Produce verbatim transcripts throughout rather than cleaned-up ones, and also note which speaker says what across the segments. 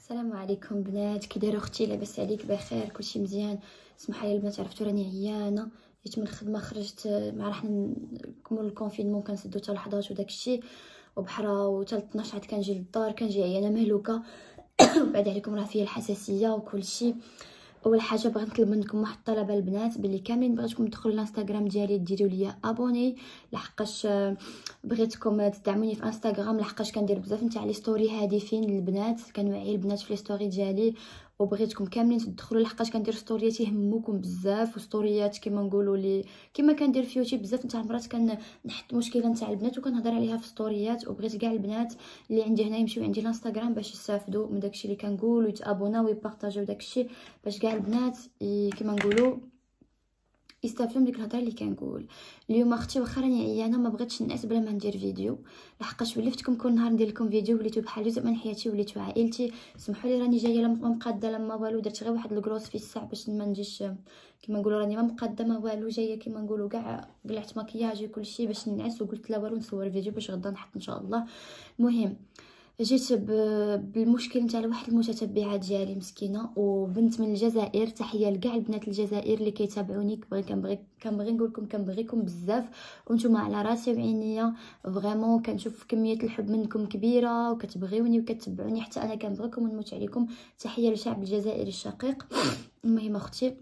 Speaker 1: السلام عليكم بنات، كي دايروا اختي؟ لاباس عليك؟ بخير؟ كلشي مزيان؟ اسمحوا لي البنات، عرفتوا راني عيانه، جيت من الخدمه، خرجت مع راح نكمل الكونفينمون، كنسدو حتى لحظات وداك الشيء، وبحرا وتا اثناش عاد كنجي للدار، كنجي عيانه مهلوكه. وبعد عليكم راه فيا الحساسيه وكلشي. اول حاجه بغيت نطلب منكم واحد الطلب البنات، باللي كاملين بغيتكم تدخلوا الانستغرام ديالي ديروا لي ابوني، لحقاش بغيتكم تدعموني في انستغرام، لحقاش كندير بزاف نتاع لي ستوري هادفين للبنات، كنوعي البنات في لي ستوري ديالي، وبغيتكم كاملين تدخلوا لحقاش كندير ستوريات يهموكم بزاف، وستوريات كيما نقولوا لي كيما كندير في يوتيوب بزاف نتاع المرات كنحط مشكله نتاع البنات وكنهضر عليها في ستوريات، وبغيت كاع البنات اللي عندي هنا يمشيو عندي الانستغرام باش يستافدوا من داكشي اللي كنقول، ويتابوناو ويبارطاجيو داكشي باش كاع البنات كيما نقولوا يستافدوا من ديك الهضره اللي كنقول. اليوم اختي واخا راني عيانه ما بغيتش نعس بلا ما ندير فيديو، لحقاش ولفتكم كل نهار ندير لكم فيديو، وليتو بحال جزء من حياتي، وليتو عائلتي. سمحوا لي راني جايه لا مقاده لا ما والو، درت غير واحد الكروس في الساعه باش ما نجيش كيما نقولوا راني ما مقاده ما والو، جايه كيما نقولوا كاع قلعت مكياج وكلشي باش نعس، وقلت لا والو نصور فيديو باش غدا نحط ان شاء الله. المهم جيت بالمشكل نتاع واحد المتتبعه ديالي مسكينه وبنت من الجزائر، تحيه لكاع البنات الجزائر اللي كيتابعوني، كنبغي كنبغي كنبغي نقول لكم كنبغيكم بزاف، وانتم على راسي وعينيا فريمون، كنشوف كميه الحب منكم كبيره وكتبغيوني وكتبعوني، حتى انا كنبغيكم ونموت عليكم. تحيه للشعب الجزائري الشقيق. المهم اختي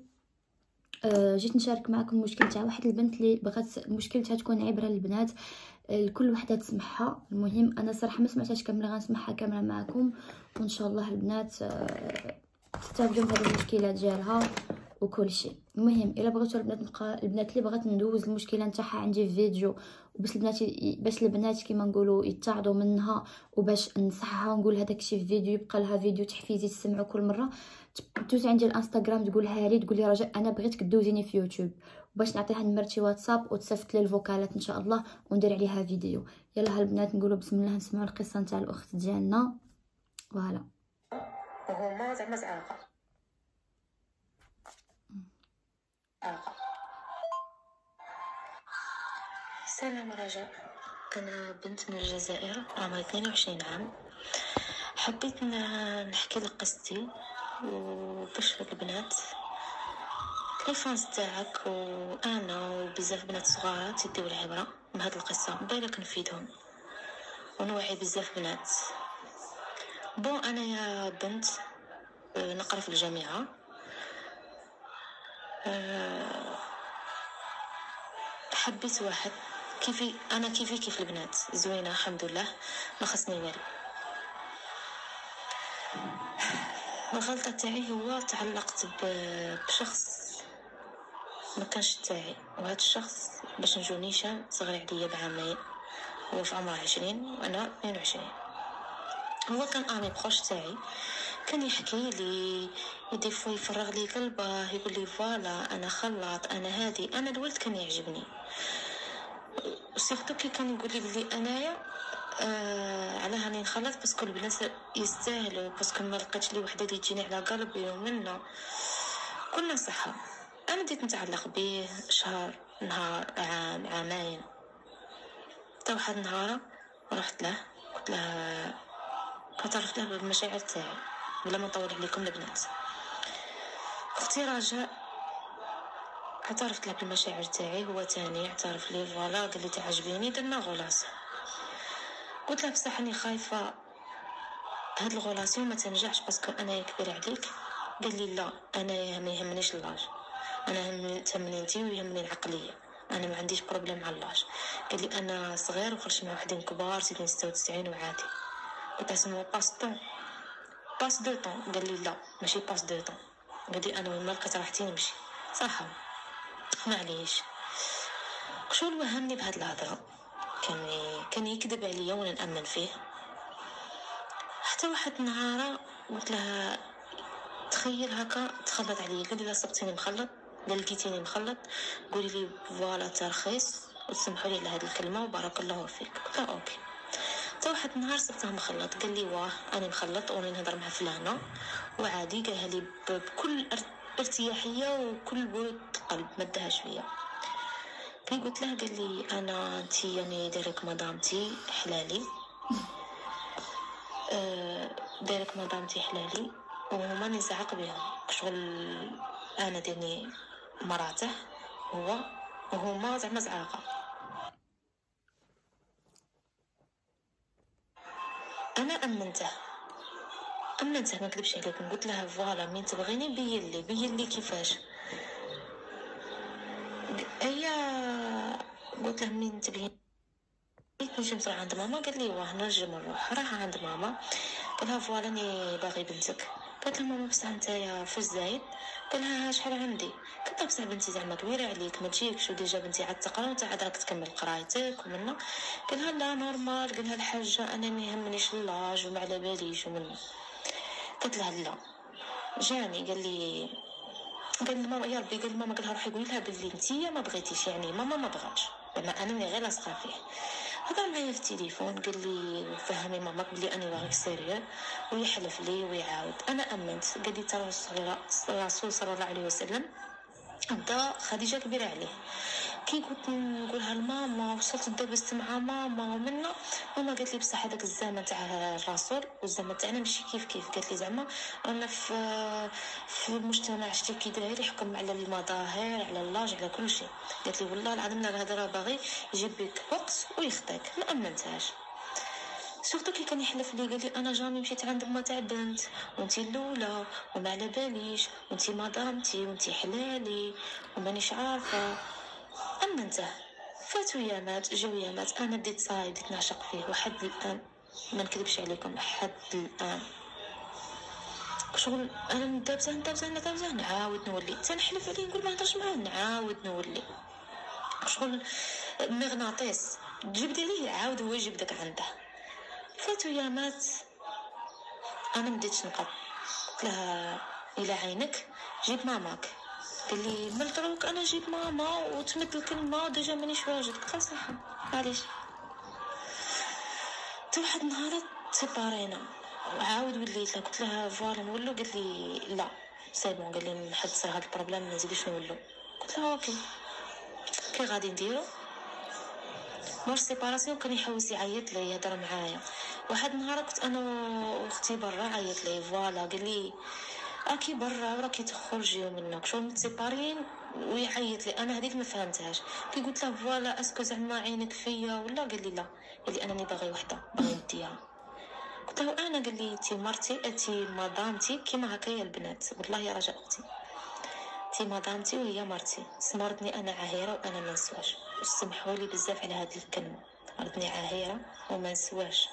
Speaker 1: أه جيت نشارك معكم المشكل تاع واحد البنت اللي بغات المشكل تاع تكون عبره للبنات، الكل وحده تسمعها. المهم انا صراحه ما سمعتهاش كامله، غنسمعها كامله معكم، وان شاء الله البنات أه تستافدوا من هذه المشكله ديالها وكل شيء. المهم الا بغيتوا البنات نبقى البنات اللي بغات ندوز المشكله نتاعها عندي في فيديو، وباش البنات باش البنات كيما نقولوا يتعظوا منها، وباش نصحها ونقول هذاك الشيء في فيديو، يبقى لها فيديو تحفيزي تسمعوا كل مره، دوز عندي الانستغرام تقولها لي، تقول لي رجاء انا بغيتك دوزيني في يوتيوب، باش نعطيها نمرتي واتساب وتصيفط لي الفوكالات ان شاء الله وندير عليها فيديو. يلا هالبنات نقولوا بسم الله، نسمعوا القصه نتاع الاخت ديالنا. فوالا
Speaker 2: وهما زعما زعاقه عاقه. سلام رجاء، انا بنت من الجزائر عمري اثنين وعشرين عام، حبيت نحكي لك قصتي وبشرك البنات الفانس تاعك وانا وبزاف بنات صغارات يديو العبره من هاد القصه، بالك نفيدهم ونوعي بزاف بنات. بون انا يا بنت نقرا في الجامعه، حبيت واحد كيفي انا كيفي كيف البنات، زوينه الحمد لله ما خصني والو. الغلطه تاعي هو تعلقت بشخص ما كانش تاعي، وهذا الشخص باش نجو نيشان صغير عليا بعامين، هو في عمره عشرين وانا اثنين وعشرين. هو كان اني بروش تاعي، كان يحكي لي يدي فوا يفرغ لي قلبه، يقول لي فوالا انا خلط انا هادي. انا الولد كان يعجبني سيرتو كي كان يقول لي بلي انايا آه على هاني نخلط باسكو البنات يستاهلوا، باسكو ما لقيتش لي وحده اللي تجيني على قلبي ومنه كنا صحه. انا بديت نتعلق به شهر نهار عام عامين، تا واحد النهار رحت له قلت له كتعرف له بالمشاعر تاعي بلا ما نطول عليكم البنات. اختي رجاء اعترفت له بالمشاعر تاعي، هو تاني اعترف لي فوالا، قال لي تعجبيني، درنا غلاس. قلت له بصح راني خايفه هاد الغلاسيون ما تنجحش باسكو انا كبير عليك. قال لي لا انا ما يهمنيش اللاج، انا تهمني انتي ويهمني العقليه، انا ما عنديش بروبليم على اللاج. قال لي انا صغير وخرجت مع وحدين كبار سيدين ستة وتسعين وعادي. قلت له سمو باس طون باس دو طون. قال لي لا ماشي باس دو طون، قال لي انا وين مالك راحتي نمشي صح معليش. شو الوهمني بهاد الهضره، كان كان يكذب عليا وانا نامن فيه. حتى واحد النهار قلت له تخيل هكا تخلط عليا، قال لي لا صبتيني مخلط، لا لقيتيني مخلط قولي لي فوالا ترخيص وتسمحوا لي على هذه الكلمه وبارك الله فيك. قلت له اوكي. حتى واحد النهار صبته مخلط، قال لي واه انا مخلط وراني نهضر مع فلانه وعادي، قالها لي بكل ارتياحيه وكل برود قلب ما دهاش فيا. كي قلت له قال لي انا انتي يعني دارك مدامتي حلالي، أه دايرك مدامتي حلالي وهما نزعق بهم شغل انا ديني مراته هو وهما زعما زعاقه. انا امنته امنته ما نكذبش عليكم، قلت لها فوالا مين تبغيني بين لي بين لي كيفاش. هي قلت له مين تبغيني نمشي نروح عند ماما، قال لي واه نجم نروح. راح عند ماما قال لها فوالا اني باغي بنتك. قالت له ماما بصح نتايا في الزايد. قال لها شحال عندي؟ قالت له بصح بنتي زعما كبيره عليك ما تجيكش وديجا بنتي عاد تقرا وانت عاد راك تكمل قرايتك ومنا. قال لها لا نورمال. قال لها الحاجه انا ما يهمنيش اللاج وما على باليش ومنا. قلت لها لا. جاني قال لي قال لي ماما يا ربي قال ماما قال لها روحي قولي لها بلي نتيا ما بغيتيش يعني ماما ما بغاتش زعما انا ملي غير لاصقه فيه. هضر معايا في التليفون قال لي فهمي ماماك بلي اني باغيك سيريو ويحلف لي ويعاود. انا امنت. قال لي ترى الرسول صلى الله عليه وسلم بدا خديجه كبيره عليه. كي كنت نقولها لماما وصلت دبست مع ماما ومنا ماما قالت لي بصح هذاك الزمن تاع الرسول والزمن تاعنا ماشي كيف كيف. قالت لي زعما انا في في المجتمع شتي كي داير يحكم على المظاهر على اللاج على كل شيء. قالت لي والله العظيم هذا راه باغي يجيب بك وقت ويخطيك. ما امنتهاش سورتو كي كان يحلف لي قال لي انا جامي مشيت عند ما تاع بنت وانتي الاولى وما على باليش وانتي مدامتي وانتي حلالي ومانيش عارفه. امنته. فاتوا يامات جاو يامات انا ديت صايد نعشق فيه وحد الان ما نكذبش عليكم حد الان شغل انا ندابزه ندابزه ندابزه نعاود نولي تنحلف عليه نقول ما نهضرش معاه نعاود نولي شغل مغناطيس جبدي ليه عاود هو يجيب داك عنده. فاتوا يامات انا مديتش نقض. قلت لها الى عينك جيب ماماك. قال لي ملتروك انا جيب ماما وتمد الكلمه ديجا مانيش واجد. قلت له صح معليش. حتى واحد النهار سيبارينا وعاود وليت لها قلت لها فوالا نولو. قالت لي لا سي بون. قال لي نحد صار هذا البروبليم ما نزيدوش نولو. قلت لها اوكي. كي غادي نديرو مور سيباراسيون كان يحوس يعيط لي يهضر معايا. واحد النهار كنت انا واختي برا عيط لي فوالا قال لي اكي برا وراكي تخرجي منك شو متسيبارين ويعيط لي. انا هذيك ما فهمتهاش. كي قلت له فوالا اسكو زعما عينك فيا ولا قال لي لا. قال لي انني باغي وحده باغي نديها. قلت له انا قال لي تي مرتي انتي مدامتي كيما هكايا البنات والله يا رجاء اختي تي مدامتي وهي مرتي. سمرتني انا عاهره وانا ما نسواش. سمحوا لي بزاف على هذه الكلمه مرتني عاهره وما نسواش.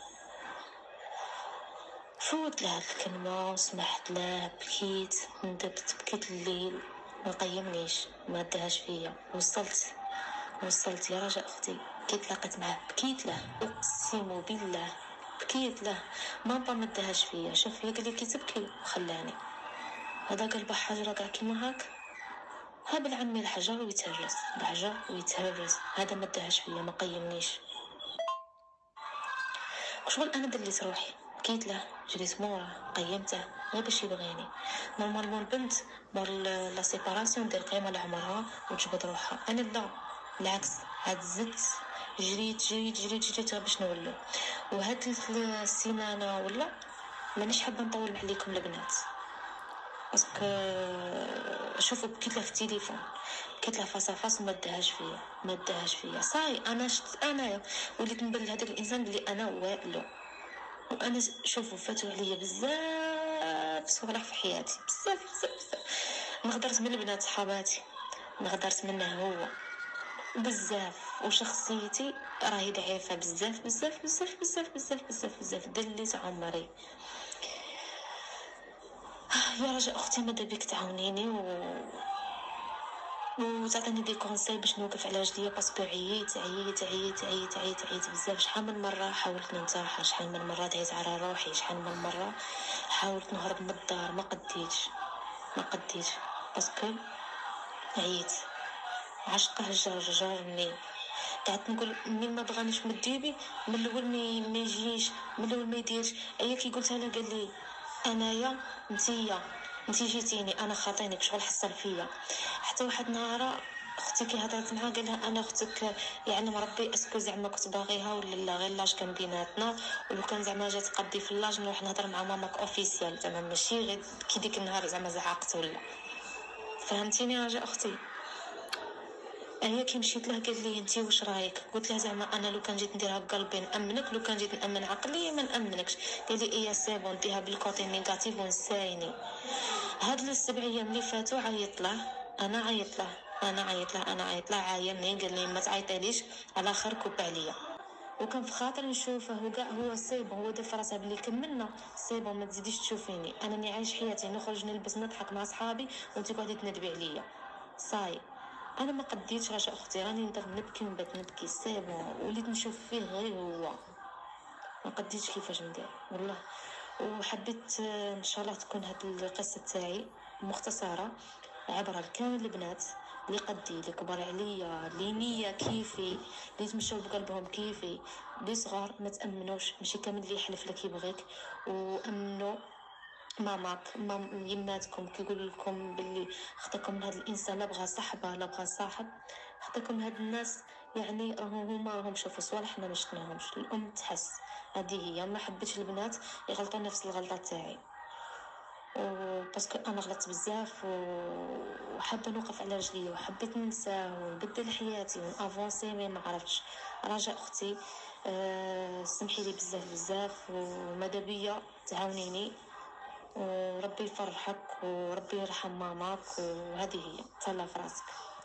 Speaker 2: فوت له الكلمة وسمحت له بكيت ندبت بكيت الليل ما قيمنيش ما دهاش فيا. وصلت وصلت يا رجاء اختي كي تلاقيت معاه بكيت له اقسم بالله بكيت له مابا ما دهاش فيا. شوف هي قال لي كي تبكي وخلاني. هذا قلب حجره كاع كيما هاك ها بالعمي الحجر ويتهرس الحجر ويتهرس. هذا ما دهاش فيا ما قيمنيش. شغل انا دليت روحي بكيت له جريت مورا قيمته غير باش يبغيني. نورمالمون البنت مور لا سيباراسيون دير قيمه لعمرها وتجبد روحها. انا لا بالعكس هاد زدت جريت جريت جريت جريت باش نولو. وهاد السيمانه ولا مانيش حابه نطول عليكم البنات باسكو شوفوا بكيت له في التليفون بكيت له فاس فاس ما دهاش فيا ما دهاش فيا. صاي انا شفت انا وليت نبل هذاك الانسان اللي انا والو. وانا شوفوا فاتوا عليا بزاف صوالح في حياتي بزاف بزاف بزاف. نغدرت من البنات صحاباتي نغدرت منه هو بزاف. وشخصيتي راهي ضعيفه بزاف بزاف بزاف بزاف بزاف بزاف بزاف دليت عمري. يا رجاء اختي ماذا بك تعاونيني و وتعطيني دي كونساي باش نوقف على رجليا باسكو عييت عييت عييت عييت عييت عييت بزاف. شحال من مره حاولت ننتحر شحال من مره دعيت على روحي شحال من مره حاولت نهرب من الدار ما قديتش ما قديتش باسكو عييت. عشقه جار جارني قعدت نقول من ما بغانيش مديبي من الاول ما ما يجيش من الاول ما يديرش. ايا كي قلتها له قال لي انايا نتيا انتي جيتيني انا خاطينك شغل حصل فيا. حتى واحد نهار اختي كي هضرت معها قال لها انا اختك يعني مربي اسكو زعما كنت باغيها ولا لا، غير لاج كان بيناتنا، ولو كان زعما جات قدي في اللاج نروح نهضر مع ماماك اوفيسيال زعما ماشي غير كي ديك النهار زعما زعقت ولا. فهمتيني راجع اختي؟ هي كي مشيت له قال لي انت واش رايك؟ قلت له زعما انا لو كان جيت نديرها بقلبي نامنك، لو كان جيت نامن عقلي ما نامنكش. قال لي ايه سي بون ديها بالكوتي نيجاتيف ونسايني. هاد السبع ايام اللي فاتوا عيط له، انا عيط له انا عيط له انا عيط له عايرني قال لي ما تعيطيليش على خير كوب عليا. وكان في خاطر نشوفه وكاع هو سيبون، هو دافع راسه بلي كملنا سيبون ما تزيديش تشوفيني، انا ني عايش حياتي نخرج نلبس نضحك مع صحابي وانت قاعده تندبي عليا. صاي انا ما قديتش رجاء اختي، راني نضر نبكي ونبات نبكي سيبون، وليت نشوف فيه غير هو، ما قديتش كيفاش ندير والله. وحبيت ان شاء الله تكون هاد القصه تاعي مختصره عبره لكامل البنات اللي قدي، اللي كبر عليا، اللي نيه كيفي، اللي تمشوا بقلبهم كيفي، اللي صغار ما تامنوش، ماشي كامل اللي يحلف لك يبغيك. وامنوا ماماك مام يماتكم كيقول لكم باللي خطاكم هذا الانسان لا بغى صحبه لا بغى صاحب، خطاكم هاد الناس يعني راهم هما راهم شافوا صوالح حنا ما شفناهمش. الام تحس هذه هي، ما حبيتش البنات يغلطوا نفس الغلطه تاعي، وباسكو انا غلطت بزاف وحابه نوقف على رجلي وحبيت ننساه ونبدل حياتي ونافونسي، مي ما عرفتش. رجاء اختي أه سمحي لي بزاف بزاف، وماذا بيا تعاونيني، وربي يفرحك وربي يرحم ماماك، وهذه هي تهلا في راسك.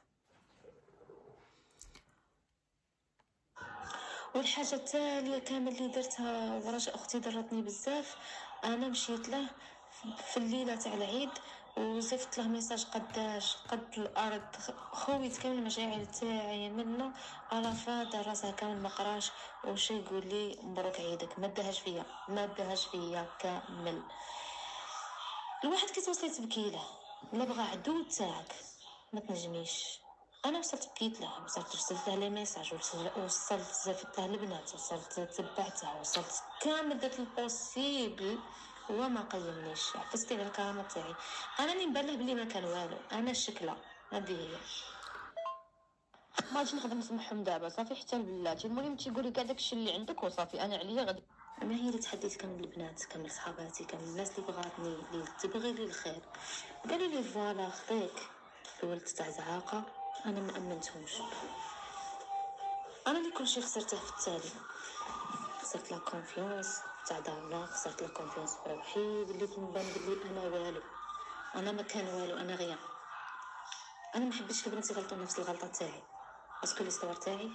Speaker 2: والحاجه التاليه كامل اللي درتها ورجاء اختي ضرتني بزاف، انا مشيت له في الليله تاع العيد وزفت له ميساج قداش قد الارض، خويت كامل المشاعر تاعي منه على فاده راسها كامل ما قراش وش يقول لي مبروك عيدك، ما دهاش فيا ما دهاش فيا كامل. الواحد كي توصلي تبكي له لا بغى عدو تاعك ما تنجميش. انا وصلت بكيت له، وصلت رسلت له لي ميساج، وصلت زفت له البنات، وصلت تبعتها، وصلت كامل درت البوسيبل وما قيمنيش، حفظتي على الكرامه تاعي. انا اللي نبان له بلي ما كان والو، انا الشكله هذه هي.
Speaker 3: ما غاديش نقدر نسمحهم دابا صافي حتى لبلاتي، المهم تيقولي كاع داكشي اللي عندك وصافي، انا عليا غادي.
Speaker 2: انا هي اللي تحديت كامل البنات كامل صحاباتي كامل الناس اللي بغاتني اللي تبغي لي الخير، قالوا لي فوالا خذيك الولد تاع زعاقه. انا ما امنتهمش، انا اللي كلشي خسرته في التالي، خسرت لا كونفيونس تاع دارنا، خسرت لا كونفيونس بروحي، وليت نبان بلي انا والو، انا ما كان والو، انا غير. انا ما حبيتش البنات يغلطوا نفس الغلطه تاعي، باسكو ليستوار تاعي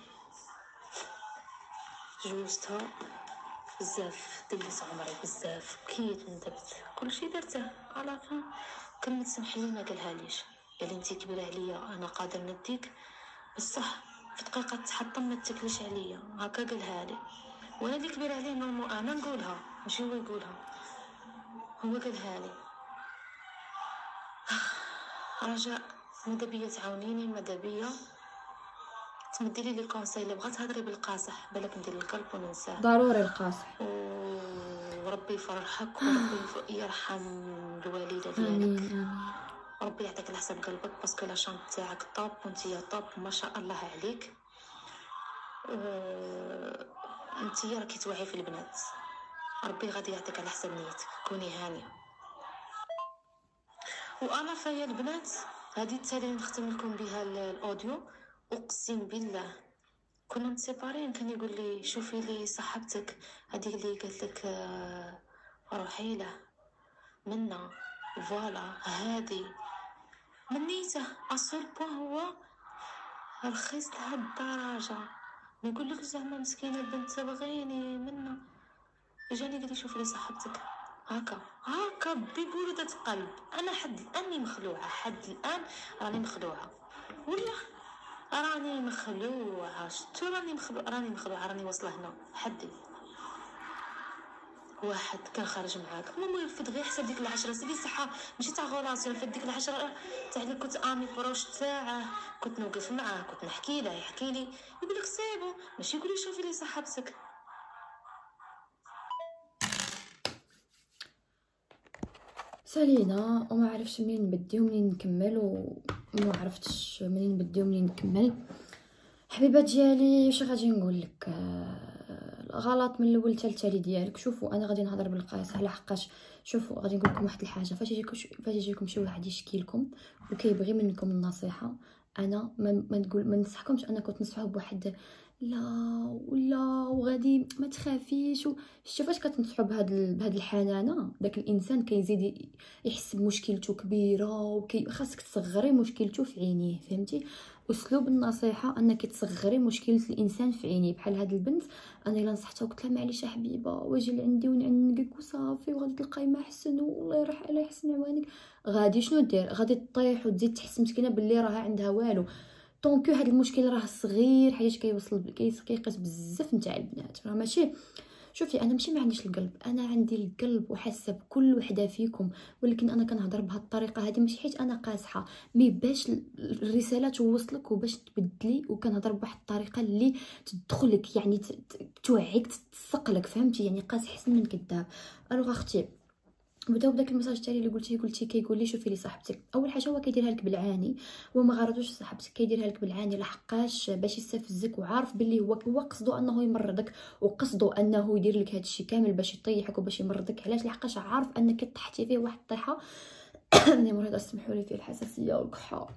Speaker 2: جوزتها بزاف، دلت عمري بزاف، بكيت ندبت كلشي درته على فين. كلمه سمحي لي ما قالها ليش، قال لي انت كبيره عليا انا قادر نديك بصح في دقيقه تحطم ما تاكلش عليا، هكا قالها لي. وانا اللي كبيره عليه نورمو انا نقولها ماشي هو يقولها، هو قالها لي. رجاء ماذا بيا تعاونيني، ماذا بيا تمدي لي الكونساي اللي بغات تهضري بالقاصح بالك ندير القلب وننساه.
Speaker 1: ضروري القاصح.
Speaker 2: وربي يفرحك وربي يرحم الوالده ديالك.
Speaker 1: امين امين.
Speaker 2: ربي يعطيك الحسن قلبك باسكو لا شانط تاعك طوب وانتيا طوب ما شاء الله عليك. أه... انتيا راكي توعي في البنات، ربي غادي يعطيك على حسب نيتك، كوني هانيه. وانا فيا البنات هذه التالي نختم لكم بها الاوديو، اقسم بالله كنا متسيبارين كان يقول لي شوفي لي صاحبتك هذه اللي قالت لك آه روحي له منا فوالا هذه منيته اصل بوان هو رخيص لهاد الدرجه. نقول لك زعما مسكينه بنت تبغيني منا، جاني قال لي شوفي لي صاحبتك هكا هكا ببرودة قلب. انا حد الان مخلوعه، حد الان راني مخلوعه والله راني مخلوعه، شتو راني مخلوعه راني مخلوعه راني واصله هنا حدي. واحد كان خارج معاك ماما يرفد غير حسب ديك العشرة سيدي صحه ماشي تاع غولاسيون، يرفد ديك العشرة تاع اللي كنت امي بروش تاعه، كنت نوقف معاه كنت نحكي له يحكي لي يقول لك سيبو، ماشي يقول لي شوفي لي صاحبتك.
Speaker 1: سالينا وما عرفش منين نبدي ومنين نكمل ما عرفتش منين نبداو منين نكمل. حبيبات ديالي واش غادي نقول لك، آه الغلط من الاول حتى التالي ديالك. شوفوا انا غادي نهضر بالقياس على حقاش. شوفوا غادي نقول لكم واحد الحاجه، فاش يجيكم فاش يجيكم شي واحد يشكي لكم وكيبغي منكم النصيحه، انا ما, ما نقول ما ننصحكمش انكم تنصحوه بواحد لا ولا وغادي ما تخافيش. شتي فاش كتنصحوا بهذا بهذا الحنانه، داك الانسان كيزيد يحس بمشكلته كبيره، وكي خاصك تصغري مشكلته في عينيه، فهمتي؟ اسلوب النصيحه انك تصغري مشكله الانسان في عينيه. بحال هاد البنت انا الا نصحتها وقلت لها معليش يا حبيبه واجي لعندي ونعنقك وصافي وغادي تلقاي ما احسن والله يرح الله يحسن عوانك، غادي شنو دير؟ غادي تطيح وتزيد تحس مسكينه باللي راها عندها والو. طونكو هاد المشكل راه صغير حيت كيوصل كيقيس بزاف نتاع البنات، راه ماشي. شوفي انا ماشي ما عنديش القلب، انا عندي القلب وحاسه بكل وحده فيكم، ولكن انا كنهضر بهاد الطريقه هذه ماشي حيت انا قاصحه، مي باش الرساله توصلك وباش تبدلي، وكنهضر بواحد الطريقه اللي تدخلك يعني توعيك تسقلك، فهمتي؟ يعني قاصح احسن من كذاب. الوغ اختي بداو بداك الميساج تاعي اللي قلتي قلتي كيقول لي شوفي لي صاحبتك. اول حاجه هو كيديرها لك بالعاني، هو ما غرضوش صاحبتك، كيديرها لك بالعاني لحقاش باش يستفزك، وعارف باللي هو هو قصدو انه يمرضك، وقصدو انه يدير لك هادشي كامل باش يطيحك وباش يمرضك. علاش؟ لحقاش عارف انك طحتي فيه واحد الطيحه اللي مريضه اسمحوا لي فيه الحساسيه والكحه.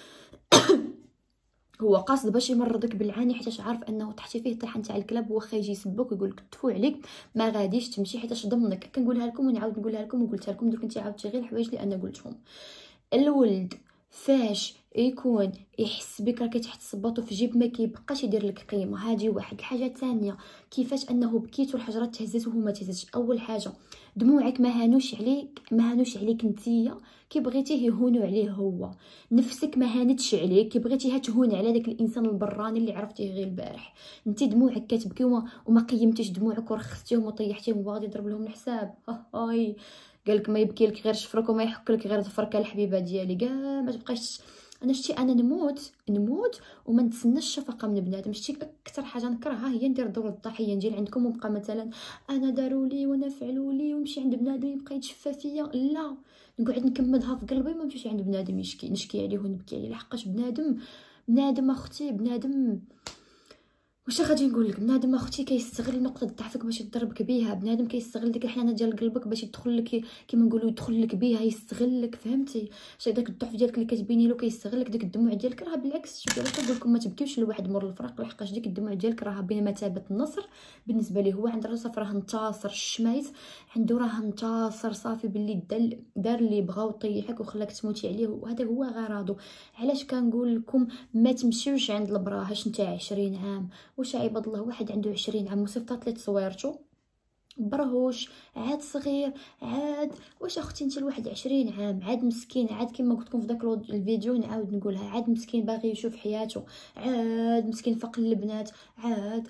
Speaker 1: هو قاصد باش يمرضك بالعاني حيت عارف انه تحتي فيه طيحه نتاع الكلاب، واخا يجي يسبك ويقول لك تفو عليك ما غاديش تمشي حيت ضمنك. كنقولها لكم ونعاود نقولها لكم وقلتها لكم درك انت عاودتي غير الحوايج اللي انا قلتهم. الولد فاش يكون يحس بك راكي تحت صباطو في جيب ما كيبقاش يدير لك قيمه. هذه واحد. الحاجه الثانيه كيفاش انه بكيت والحجرات تهزت وهو ما تهزتش. اول حاجه دموعك ما هانوش عليك، ما هانوش عليك نتيا كي بغيتيه يهونوا عليه هو. نفسك ما هانتش عليك كي بغيتيها تهون على داك الانسان البراني اللي عرفتيه غير البارح. انت دموعك كتبكي وما قيمتيش دموعك ورخصتيهم وطيحتيهم وغادي يضرب لهم الحساب. هاي قالك ما يبكي لك غير شفرك وما يحك لك غير ظفرك الحبيبه ديالي، كاع ما تبقاش. انا شتي انا نموت نموت وما نتسناش الشفقه من بنادم. شتي اكثر حاجه نكرهها هي ندير دور الضحيه، نجي عندكم ونبقى مثلا انا داروا لي وانا فعلوا لي ونمشي عند بنادم يبقى يتشفى فيا. لا، نقعد نكمدها في قلبي ما نمشيش عند بنادم يشكي نشكي عليه ونبكي عليه، لحقاش بنادم بنادم اختي بنادم واش غادي نقول لك، بنادم اختي كيستغل نقطه ضعفك باش يضربك بها. بنادم كيستغل ديك الحنانه ديال قلبك باش يدخل لك كيما نقولوا يدخل لك بها، يستغلك، فهمتي؟ شي داك الضعف ديالك اللي كتبيني له كيستغلك. ديك الدموع ديالك راه بالعكس، شوفي راه كنقول لكم ما تبكيوش لواحد مور الفراق، لحقاش ديك الدموع ديالك راه بين مثابه النصر بالنسبه ليه. هو عند الرصف راه انتصر الشمايس، عنده راه انتصر صافي باللي دار اللي بغا وطيحك وخلاك تموتي عليه، وهذا هو غرضه. علاش كنقول لكم ما تمشيوش عند البراهش نتاع عشرين عام؟ واش عباد الله واحد عنده عشرين عام وصيفطات لي تصويرتو برهوش عاد صغير عاد. واش اختي انت الواحد عشرين عام عاد مسكين، عاد كما قلت لكم في داك الفيديو نعاود نقولها، عاد مسكين باغي يشوف حياته، عاد مسكين فقر البنات، عاد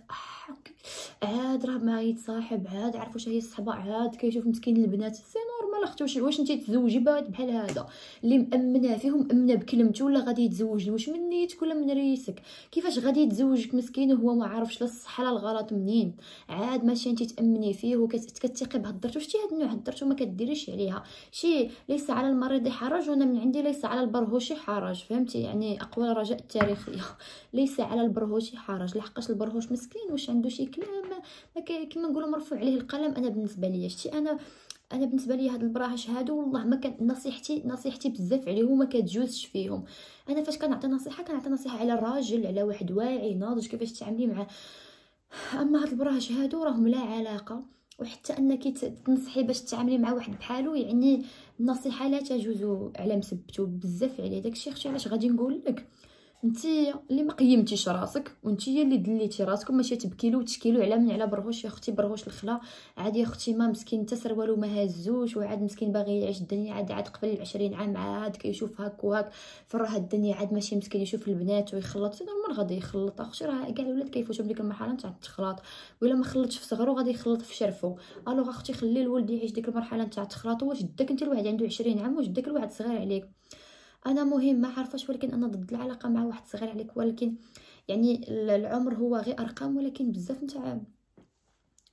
Speaker 1: عاد راه ما يتصاحب، عاد عرف واش هي الصحبه، عاد كيشوف مسكين البنات. سي نورمال اختي. واش انت تزوجي بحال هذا اللي مامنه فيهم مامنه بكلمته ولا غادي يتزوج؟ واش من نيتك ولا من ريسك؟ كيفاش غادي يتزوجك مسكين وهو ما عارفش لا الصح لا الغلط منين؟ عاد ماشي انت تامني فيه وكتثقي بهضرتو. شتي هاد النوع هضرتو ما كديريش عليها شي. ليس على المريض حرج، وانا من عندي ليس على البرهوشي حرج، فهمتي؟ يعني اقوال رجاء التاريخيه. ليس على البرهوشي حرج، لحقاش البرهوش مسكين واش عنده شي كلام كما نقولوا مرفوع عليه القلم. انا بالنسبه ليا شتي انا انا بالنسبه لي هاد البراهش هادو والله ما كان نصيحتي نصيحتي بزاف عليهم وما كتجوزش فيهم. انا فاش كنعطي نصيحه كنعطي نصيحه على الراجل، على واحد واعي ناضج كيفاش تعاملي معاه. اما هاد البراهش هادو راهم لا علاقه. وحتى انك تنصحي باش تتعاملي مع واحد بحالو، يعني النصيحه لا تجوز على مسبتو بزاف عليه. داكشي اختي علاش غادي نقول لك، نتيا اللي ما قيمتيش راسك وانتيا اللي دليتي راسك، ماشي تبكيلو وتشكيلو على من على برهوش. يا اختي برهوش الخلا عادي يا اختي، ما مسكين حتى سروالو ما هزوش، وعاد مسكين باغي يعيش الدنيا، عاد عاد قبل العشرين عام عاد كيشوف هاك وهاك في راه الدنيا، عاد ماشي مسكين يشوف البنات ويخلط. نورمال غادي يخلط اختي، راه كاع الولاد كيفوتوا بديك المرحله نتاع التخلاط، ولا ما خلطش في صغرو غادي يخلط في شرفو. الوغ اختي خلي الولد يعيش ديك المرحله نتاع التخلاط. واش داك انت الواحد عنده عشرين عام واش داك الواحد صغير عليك؟ انا مهم ما عارفاش، ولكن انا ضد العلاقه مع واحد صغير عليك. ولكن يعني العمر هو غير ارقام، ولكن بزاف نتاع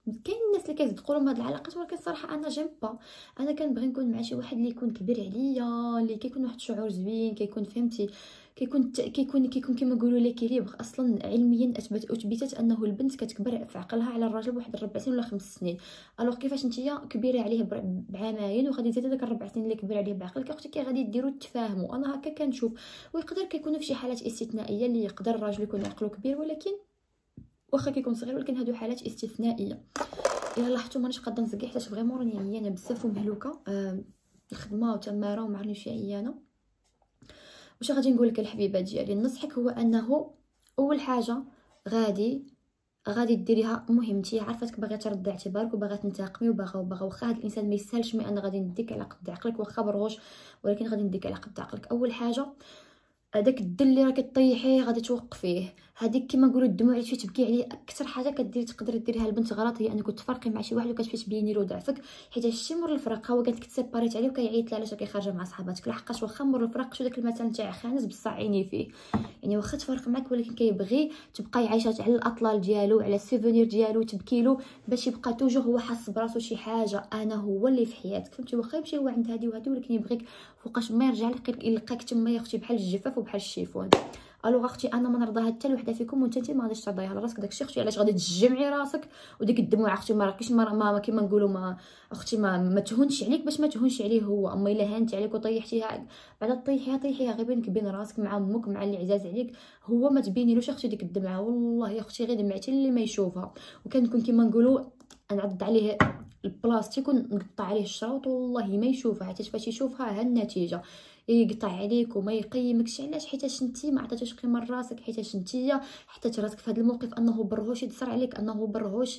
Speaker 1: كاين الناس اللي كيصدقوا لهم هاد العلاقات، ولكن صراحه انا جيم با. انا كنبغي نكون مع شي واحد اللي يكون كبير عليا، اللي كيكون واحد الشعور زوين، كيكون فهمتي كيكون كيكون كيكون كما نقولوا ليكيليبر. اصلا علميا اثبت اثبتت انه البنت كتكبر في عقلها على الراجل بواحد ربع سنين ولا خمس سنين. الوغ كيفاش نتيا كبيره عليه بعامين وغادي تزيد داك الربع سنين اللي كبر عليه بعقلك اختي كي غادي ديروا تفاهموا. انا هكا كنشوف. ويقدر كيكونوا في شي حالات استثنائيه اللي يقدر الراجل يكون عقله كبير ولكن واخا كيكون صغير، ولكن هادو حالات استثنائيه. الا لاحظتوا مانيش قاده نزكي حيت فريمون راني عيانه بزاف ومهلوكه، آه الخدمه وتماره وما عرفنيش عيانه. واش غادي نقول لك الحبيبه ديالي؟ نصحك هو انه اول حاجه غادي غادي ديريها مهمتي، عرفتك باغا ترد اعتبارك وباغا تنتقمي وباغا وباغا واخا هاد الانسان ما يسالش، مي انا غادي نديك على قد عقلك واخا برغوش، ولكن غادي نديك على قد عقلك. اول حاجه هذاك الدل اللي راكي طيحيه غادي توقفيه. هذيك كما نقولوا الدموع اللي تمشي تبكي عليه، اكثر حاجه كديري تقدري ديريها البنت غلط هي انك تفرقي مع شي واحد وكتمشي تبيني له ضعفك، حيت شي مور الفراق هو قالت لك تسيباريت عليه وكيعيط لها علاش راكي خارجه مع صحاباتك. لحقاش واخا مور الفراق شو داك المثل تاع خانز بصح عيني فيه، يعني واخا تفرق معك ولكن كيبغي تبقاي عايشه على الاطلال ديالو على السوفونير ديالو تبكي له باش يبقى توجور هو حاس براسو شي حاجه انا هو اللي في حياتك، فهمتي؟ واخا يمشي هو عند هادي وهادي ولكن يبغيك فوقاش ما يرجع لك يلقاك تما يا اختي بحال الجفاف وبحال الشيفون. الوغ اختي انا ما نرضاها حتى لوحده فيكم وانت انت ما غاديش ترضيها لراسك داكشي اختي. علاش غادي تجمعي راسك وديك الدموع اختي ما راكيش ما, ما كيما نقولوا ما اختي ما, ما تهونش عليك باش ما تهونش عليه هو. اما الا هانت عليك وطيحتيها بعدا طيحيها طيحيها غير بينك بين راسك مع امك مع اللي عزاز عليك، هو ما تبينيلوش اختي ديك الدمعه. والله يا اختي غير دمعتي اللي ما يشوفها. وكنكون كيما نقولوا نعض عليه البلاستيك ونقطع عليه الشروط والله ما يشوفها، حتى فاش يشوفها ها النتيجه يقطع عليك وما يقيمكش. علاش؟ حيتاش انتي ما عطيتيش قيمه لراسك، حيتاش انتيا حطيتي راسك في هذا الموقف انه برهوش يتصر عليك، انه برهوش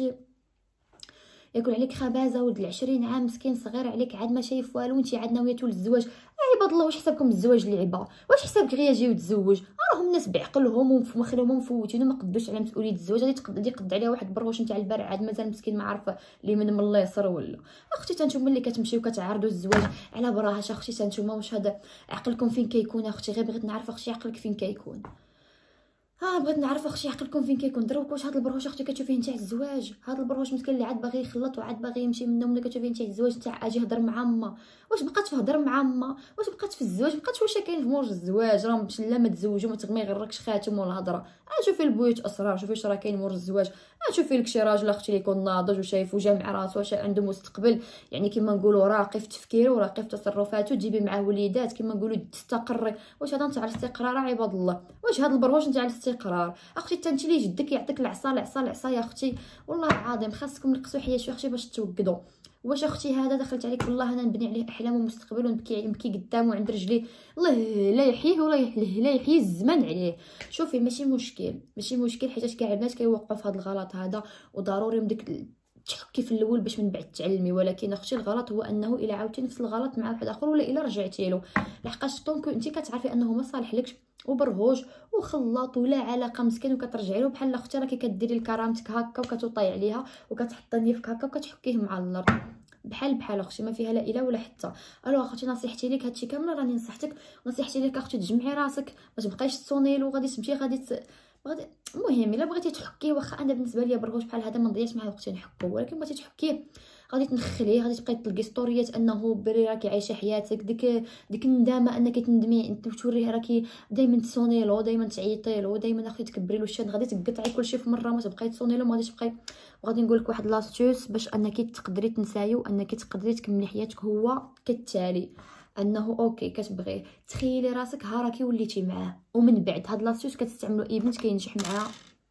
Speaker 1: ياكل عليك خبازه ولد العشرين عام مسكين صغير عليك عاد ما شايف والو وانتي عاد ناويه للزواج. عباد الله واش حسابكم الزواج لعبه؟ واش حسابك غير يجي وتزوج؟ راهم الناس بعقلهم وفي مخلهم مفوتين وما قدوش على مسؤوليه الزواج. غادي تقد يقد عليها واحد برغوش نتاع البارع عاد مازال مسكين ما عارف لي من من الله يسر ولا. اختي تنتوما ملي كتمشيو كتعارضوا الزواج على براهاش اختي تنتوما واش هذا عقلكم فين كيكون اختي؟ غير بغيت نعرف اختي عقلك فين كيكون. ها بغيت نعرف اختي عقلكم فين كيكون. دروك واش هذا البرهوش اختي كتشوفيه نتاع الزواج؟ هذا البرهوش مسكين اللي عاد باغي يخلط وعاد باغي يمشي منه ملي كتشوفيه نتاع الزواج نتاع اجي هضر مع ما واش بقات في هضر مع ما؟ واش بقات في الزواج؟ بقات واش كاين في مور الزواج؟ راه باش لا ما تزوجوا ما تغمي غيركش خاتم ولا هضره. شوفي البيوت اسرار، شوفي واش راه كاين مور الزواج. شوفي لك شي راجل اختي اللي يكون ناضج وشايف وجامع راسو واش عنده مستقبل، يعني كيما نقولوا راقي في تفكيره وراقي في تصرفاته، تجيبي معاه وليدات كيما نقولوا تستقري. واش هذا نتاع الاستقرار عباد الله؟ واش هذا البرهوش نتاع الاستقرار؟ اختي تنتي لي جدك يعطيك العصا العصا العصا يا اختي. والله العظيم خاصكم نقصوا حياه شي اختي باش توقدوا. واش اختي هذا دخلت عليك والله انا نبني عليه احلام ومستقبل ونبكي نبكي قدامه عند رجليه الله لا يحييه ولا يحليه لا يحيي الزمان عليه. شوفي ماشي مشكل ماشي مشكل حيت كاع البنات كيوقعوا في هذا الغلط هذا وضروري من ديك تحكي في الاول باش من بعد تعلمي. ولكن اختي الغلط هو انه الا عاودتي نفس الغلط مع واحد اخر ولا الا رجعتي له لحقاش طونك انت كتعرفي انه ما صالحلكش وبرهوش وخلاط ولا علاقه مسكين وكترجعي له بحال اختي راكي كديري لكرامتك هكا وكتوطي عليها وكتحطي نيفك هكا وكتحكيه مع الارض بحال بحال اختي ما فيها لا اله ولا حتى. الو اختي نصيحتي ليك هادشي كامل راني نصحتك نصيحتي ليك اختي تجمعي راسك ما تبقايش تصونيلو غادي تمشي غادي ت... غادي المهم الا بغيتي تحكيه واخا انا بالنسبه ليا برغوش بحال هذا ما نضيعش معاه وقتي نحكو، ولكن بغيتي تحكيه غادي تنخليه غادي تبقاي تلقي ستوريات انه بري راكي عايشه حياتك ديك ديك الندامه انك تندمي انت توريه راكي دائما تصونيلو دائما تعيطي له دائما اختي تكبري له الشان غادي تقطعي كلشي في مره ما تبقاي تصونيلو ما غاديش تبقاي. وغادي نقول لك واحد لاستيوس باش انك تقدري تنساي وانك تقدري تكملي حياتك هو كالتالي انه اوكي كتبغيه تخيلي راسك ها راكي وليتي معاه ومن بعد هاد لاستيوس كتستعملو اي بنت كينجح معاه.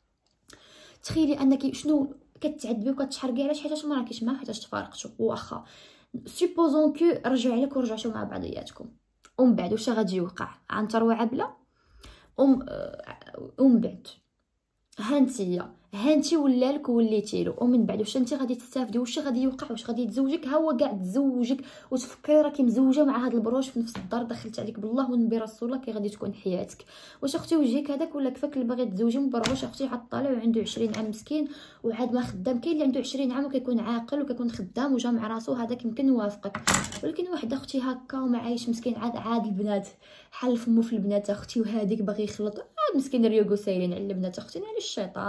Speaker 1: تخيلي انك شنو كتعذبي وكتحرقي علاش حيتاش ما راكيش معاه حيتاش تفارقتوا واخا سوبوزون كو رجع لك ورجعتوا مع بعضياتكم ومن بعد واش غادي يوقع عن ترويعه بلا ومن ومن بعد هانتيا هانتي ولا لك وليتي له ومن بعد واش انت غادي تستافدي واش غادي يوقع واش غادي يتزوجك ها هو كاع تزوجك وتفكري راكي مزوجه مع هذا البروش في نفس الدار دخلت عليك بالله ونبي رسول الله كي غادي تكون حياتك. واش اختي وجهك هذاك ولا كفاك اللي باغي تزوجي مبرغوش اختي عاد طالع وعنده عشرين عام مسكين وعاد ما خدام. كاين اللي عنده عشرين عام وكيكون عاقل وكيكون خدام وجامع راسو هذاك يمكن نوافقك، ولكن واحد اختي هكا وما عايش مسكين عاد عاد البنات حل فمو في البنات اختي وهذيك باغي يخلط عاد مسكين ريوغو سايلين على البنات اختي على الشيطان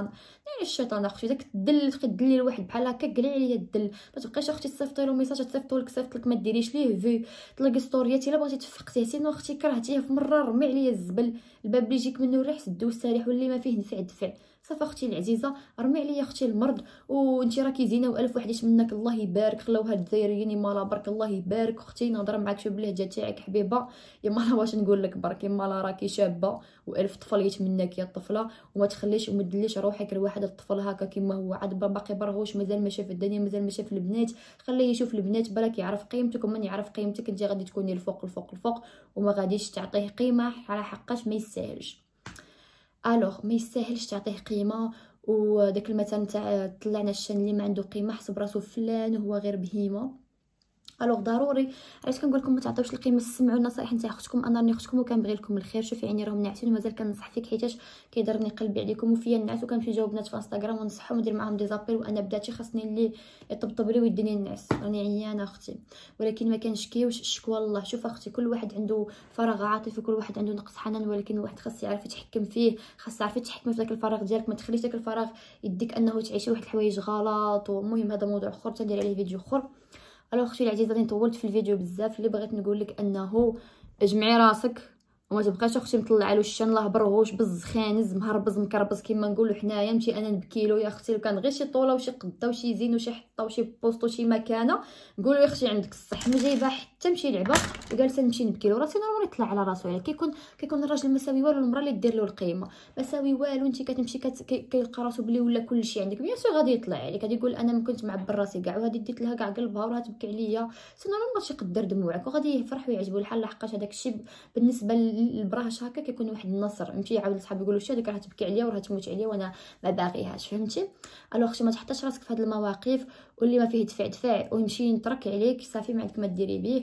Speaker 1: يعني الشيطان اختي داك الدل اللي تبقى دلي لواحد بحال هكا قلي عليا الدل. ما تبقاش اختي تصيفطي له ميساج تصيفطو لك صيفط لك ما ديريش ليه في تلقى ستوريات الا بغيتي تفقتيه سينو اختي كرهتيه في مره رمي عليا الزبل. الباب اللي يجيك منه الريح سدو السارح واللي ما فيه نفع دفع. صافي اختي العزيزه رمي عليا اختي المرض وانتي راكي زينه والف وحديش منك الله يبارك. خلاو هاد الجزائريين مالا برك الله يبارك اختي نهضر معاك شويه باللهجه تاعك حبيبه. يا مالا واش نقول لك برك يا مالا راكي شابه والف طفل يتمناك يا الطفله وما تخليش وما تدليش روحك لواحد الطفل هكا كيما هو عاد باقي برهوش مازال ما شاف الدنيا مازال ما شاف البنات. خليه يشوف البنات بالك يعرف قيمتك ومن يعرف قيمتك انت غادي تكوني الفوق الفوق الفوق وما غاديش تعطيه قيمه على حقاش ما يستاهلش. الوغ ما يستاهلش تعطيه قيمه. وداك المثل تاع طلعنا الشان اللي ما عنده قيمه حسب راسو فلان وهو غير بهيمه. الوغ ضروري علاش كنقول لكم ما تعطيوش القيمه سمعوا النصائح نتاع اختكم. انا راني اختكم وكنبغي لكم الخير. شوفي عيني راهم ناعسين ومازال كنصح فيك حيتاش كيضرني قلبي عليكم وفيا النعاس وكنمشي نجاوب بنات في انستغرام ونصحهم وندير معاهم دي زابيل وانا بداتي خاصني اللي يطبطب لي ويديني النعس. راني عيانه اختي ولكن ما كنشكيوش الشكوى الله. شوف اختي كل واحد عنده فراغ عاطفي كل واحد عنده نقص حنان ولكن الواحد خاص يعرف يتحكم فيه. خاص تعرفي تحكمي في داك الفراغ ديالك ما تخليش داك الفراغ يديك انه تعيشي واحد الحوايج غلط. ومهم هذا موضوع اخر تندير عليه فيديو اخر. الوغ اختي العزيزه راني طولت في الفيديو بزاف. اللي بغيت نقول لك انه اجمعي راسك وما تبقاش اختي مطلعه له الشان الله برغوش بز خانز مهربز مكربز كيما نقولوا حنايا. نمشي انا نبكي له يا اختي لو كان غير شي طوله وشي قده وشي زين وشي حطه وشي بوست وشي مكانه نقولوا يا اختي عندك الصح. ما جايبه حتى نمشي لعبه وجالسه نمشي نبكي له. راسي نورمال يطلع على راسو على كيكون كيكون الراجل مساوي والو المراه اللي دير له القيمه مساوي والو. انت كتمشي كيلقى راسو بلي ولا كلشي عندك بيان سور غادي يطلع عليك غادي يقول انا ما كنت معبر راسي كاع وهادي ديت لها كاع قلبها وراه تبكي عليا. سي نورمال غادي يقدر دموعك وغادي يفرح ويعجبو الحال لحقاش هذاك الشيء بالنسبه للبراهش هكا كيكون واحد النصر. فهمتي يعاود لصحابي يقولوا شي هذيك راه تبكي عليا وراه تموت عليا وانا ما باغيهاش. فهمتي الوغ اختي ما تحطش راسك في هذه المواقف واللي ما فيه دفع دفع ويمشي ينطرك عليك صافي ما عندك ما ديري به.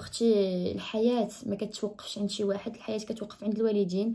Speaker 1: واختي الحياه ما كتوقفش عند شي واحد الحياه كتوقف عند الوالدين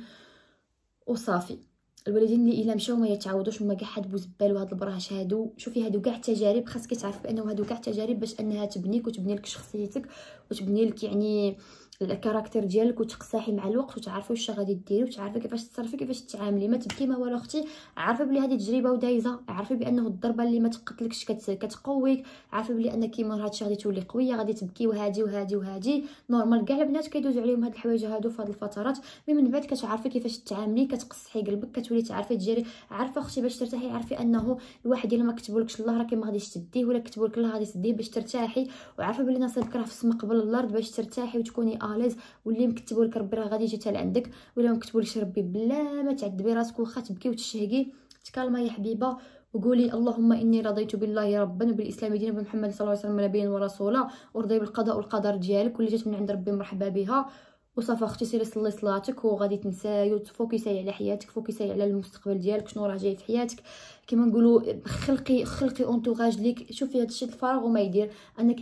Speaker 1: وصافي. الوالدين اللي الا مشاو ما يتعاودوش وما كاع حد بوزبال وهاد البراهش هادو. شوفي هادو كاع تجارب خاصك تعرف بانه هادو كاع تجارب باش انها تبنيك وتبني لك شخصيتك وتبني لك يعني الكاركتر ديالك وتقصاحي مع الوقت وتعرفي واش غادي ديري وتعرفي كيفاش تصرفي كيفاش تتعاملي. ما تبكي ما والو اختي. عارفه بلي هذه تجربه ودايزه. عارفه بانه الضربه اللي ما تقتلكش كتقويك. عارفه بلي ان كيما هادشي غادي تولي قويه غادي تبكي وهادي وهادي وهادي نورمال. كاع البنات كيدوزوا عليهم هاد الحوايج هادو في هاد الفترات مي من بعد كتعرفي كيفاش تتعاملي كتقصحي قلبك كتولي تعرفي تجري. عارفه اختي باش ترتاحي عارفه انه الواحد الا ما كتبولكش الله راه ما غاديش تديه ولا كتبولك الله غادي تديه باش ترتاحي. وعارفه بلي نصيبك راه في السما قبل الارض باش ترتاحي وتكوني اليز. واللي مكتبوا لك ربي راه غادي يجي حتى لعندك ولا مكتبوا لكش ربي بلا ما تعذبي راسك واخا تبكي وتشهقي. تكالما يا حبيبه وقولي اللهم اني رضيت بالله ربا وبالاسلام دينا وبمحمد صلى الله عليه وسلم نبيا ورسولا ورضي بالقضاء والقدر ديالك واللي جات من عند ربي مرحبا بها. وصافي اختي سيري صلي صلاتك وغادي تنساي وتفوكسي على حياتك فوكسي على المستقبل ديالك شنو راه جاي في حياتك. كما نقولوا خلقي خلقي اونطوراج ليك. شوفي هذا الشيء الفراغ وما يدير انك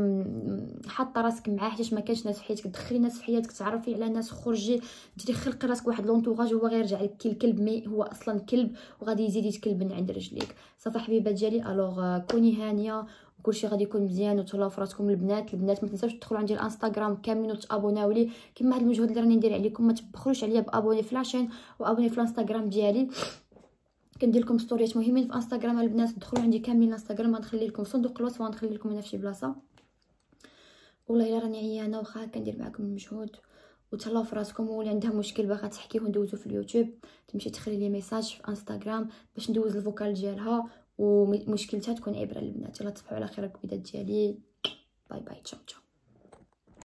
Speaker 1: حاطه راسك معاه حيت ما كانش ناس في حياتك. دخلي ناس في حياتك تعرفي على ناس خرجي ديري خلقي راسك واحد لونطوراج هو غير يرجع لك كي الكلب مي هو اصلا كلب وغادي يزيد يتكلب من عند رجليك. صافي حبيبه ديالي الوغ كوني هانيه كلشي غادي يكون مزيان وتهلاو في راسكم. البنات البنات ما تنساوش تدخلوا عندي الانستغرام كاملين وتابوناو لي كما هاد المجهود اللي راني ندير عليكم. ما تبخلوش عليا بابوني في لاشين وابوني في الانستغرام ديالي. كندير لكم ستوريات مهمين في انستغرام. البنات دخلوا عندي كاملين الانستغرام غنخلي لكم صندوق الوصف وغنخلي لكم هنا في شي بلاصه. والله الا راني عيانه واخا كندير معكم المجهود وتهلاو في راسكم. واللي عندها مشكل باغا تحكي وندوزو في اليوتيوب تمشي تخلي لي ميساج في انستغرام باش ندوز الفوكال ديالها ومشكلتها تكون عبره للبنات. يلا تصبحوا على خير الكبيدات ديالي. باي باي تشاو تشاو.